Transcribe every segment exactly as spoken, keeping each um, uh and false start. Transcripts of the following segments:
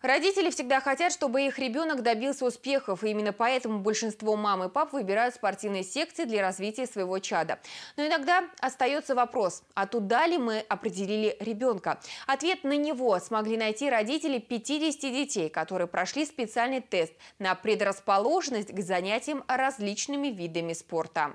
Родители всегда хотят, чтобы их ребенок добился успехов, и именно поэтому большинство мам и пап выбирают спортивные секции для развития своего чада. Но иногда остается вопрос, а туда ли мы определили ребенка? Ответ на него смогли найти родители пятидесяти детей, которые прошли специальный тест на предрасположенность к занятиям различными видами спорта.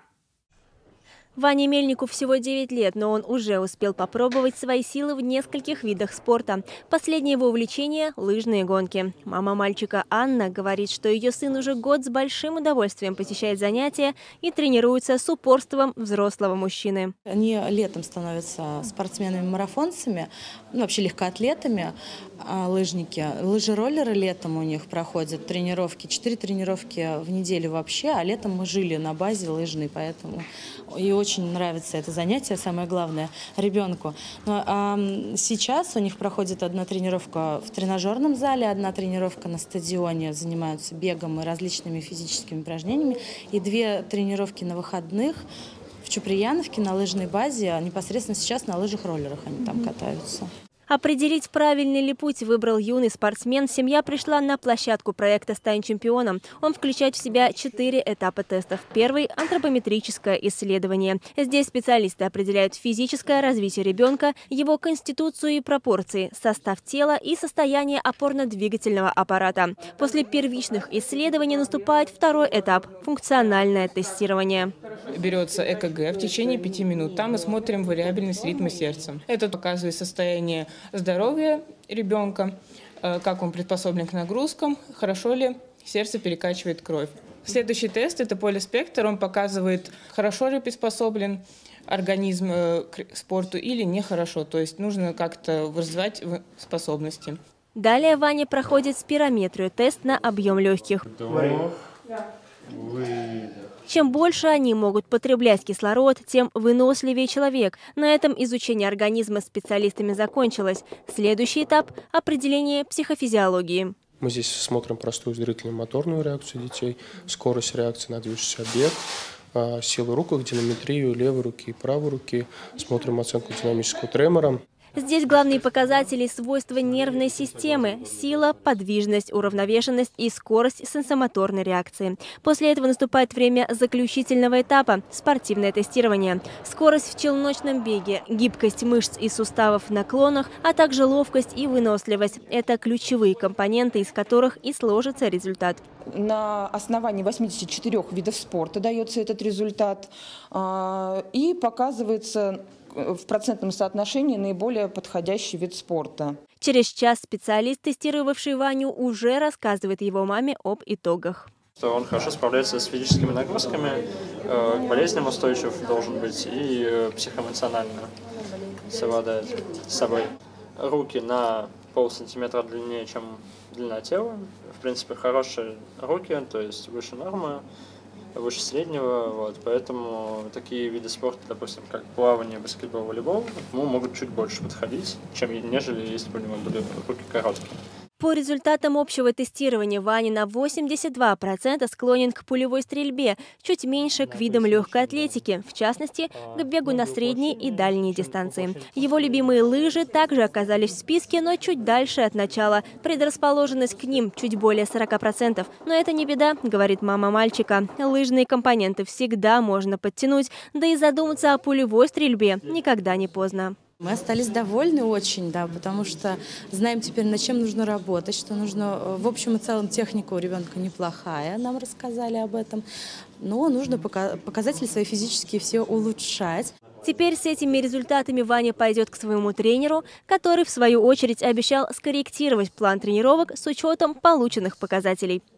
Ване Мельнику всего девять лет, но он уже успел попробовать свои силы в нескольких видах спорта. Последнее его увлечение – лыжные гонки. Мама мальчика Анна говорит, что ее сын уже год с большим удовольствием посещает занятия и тренируется с упорством взрослого мужчины. Они летом становятся спортсменами-марафонцами, ну, вообще легкоатлетами, лыжники. Лыжи-роллеры летом у них проходят тренировки, четыре тренировки в неделю вообще, а летом мы жили на базе лыжной, поэтому и очень нравится это занятие, самое главное, ребенку. Но, а, сейчас у них проходит одна тренировка в тренажерном зале, одна тренировка на стадионе, занимаются бегом и различными физическими упражнениями, и две тренировки на выходных в Чуприяновке на лыжной базе, непосредственно сейчас на лыжах-роллерах они там катаются. Определить, правильный ли путь выбрал юный спортсмен, семья пришла на площадку проекта «Стань чемпионом». Он включает в себя четыре этапа тестов. Первый – антропометрическое исследование. Здесь специалисты определяют физическое развитие ребенка, его конституцию и пропорции, состав тела и состояние опорно-двигательного аппарата. После первичных исследований наступает второй этап – функциональное тестирование. Берется ЭКГ в течение пяти минут. Там мы смотрим вариабельность ритма сердца. Это показывает состояние здоровья ребенка, как он приспособлен к нагрузкам, хорошо ли сердце перекачивает кровь. Следующий тест – это полиспектр. Он показывает, хорошо ли приспособлен организм к спорту или нехорошо. То есть нужно как-то развивать способности. Далее Ваня проходит спирометрию – тест на объем легких. Вдох, выдох. Чем больше они могут потреблять кислород, тем выносливее человек. На этом изучение организма специалистами закончилось. Следующий этап – определение психофизиологии. Мы здесь смотрим простую зрительно-моторную реакцию детей, скорость реакции на движущийся объект, силу рук, динамитрию левой руки и правой руки. Смотрим оценку динамического тремора. Здесь главные показатели свойства нервной системы – сила, подвижность, уравновешенность и скорость сенсомоторной реакции. После этого наступает время заключительного этапа – спортивное тестирование. Скорость в челночном беге, гибкость мышц и суставов в наклонах, а также ловкость и выносливость – это ключевые компоненты, из которых и сложится результат. На основании восьмидесяти четырёх видов спорта дается этот результат и показывается в процентном соотношении наиболее подходящий вид спорта. Через час специалист, тестировавший Ваню, уже рассказывает его маме об итогах. Он хорошо справляется с физическими нагрузками, к болезням устойчив должен быть и психоэмоционально совладает с собой. Руки на полсантиметра длиннее, чем длина тела. В принципе, хорошие руки, то есть выше нормы, выше среднего, вот, поэтому такие виды спорта, допустим, как плавание, баскетбол, волейбол, ему могут чуть больше подходить, чем нежели если бы у него были руки короткие. По результатам общего тестирования Ваня на восемьдесят два процента склонен к пулевой стрельбе, чуть меньше к видам легкой атлетики, в частности, к бегу на средней и дальней дистанции. Его любимые лыжи также оказались в списке, но чуть дальше от начала. Предрасположенность к ним чуть более сорока процентов. Но это не беда, говорит мама мальчика. Лыжные компоненты всегда можно подтянуть, да и задуматься о пулевой стрельбе никогда не поздно. Мы остались довольны очень, да, потому что знаем теперь, над чем нужно работать, что нужно, в общем и целом, техника у ребенка неплохая, нам рассказали об этом, но нужно показатели свои физические все улучшать. Теперь с этими результатами Ваня пойдет к своему тренеру, который, в свою очередь, обещал скорректировать план тренировок с учетом полученных показателей.